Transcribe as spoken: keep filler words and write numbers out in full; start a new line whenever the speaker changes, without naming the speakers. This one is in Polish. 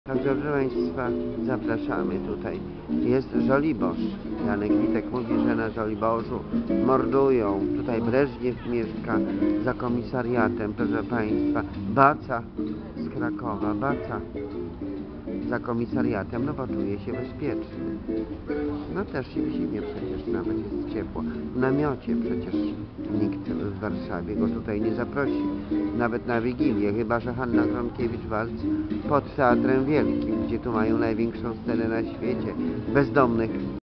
Także proszę Państwa, zapraszamy tutaj. Jest Żoliborz. Janek Witek mówi, że na Żoliborzu mordują. Tutaj Breżniew mieszka za komisariatem, proszę Państwa. Baca z Krakowa, Baca za komisariatem, no bo czuje się bezpieczny. No też się w zimie przecież nawet jest ciepło. W namiocie przecież nikt w Warszawie go tutaj nie zaprosi. Nawet na Wigilię, chyba że Hanna Gronkiewicz-Waltz pod Teatrem Wielkim, gdzie tu mają największą scenę na świecie. Bezdomnych